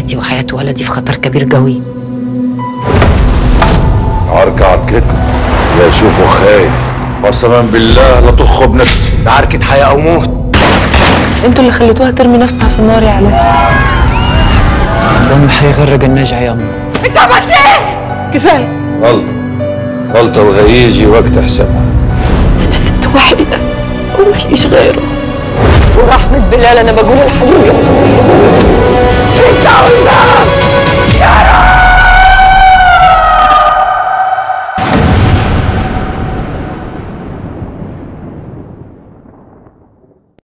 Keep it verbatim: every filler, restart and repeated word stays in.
حياتي وحياة ولدي في خطر كبير قوي. عركة عركتنا، لا اشوفه خايف، قسما بالله لا تخ بنفسي، عركة حياة او موت. انتوا اللي خليتوها ترمي نفسها في النار يا علي. دم حيغرق النجع يا أم. انت عملت ايه؟ كفايه. غلطة غلطة وهيجي وقت حسابها. انا ست وحيده ومفيش غيره، ورحمه بلال انا بقول الحقيقه. انت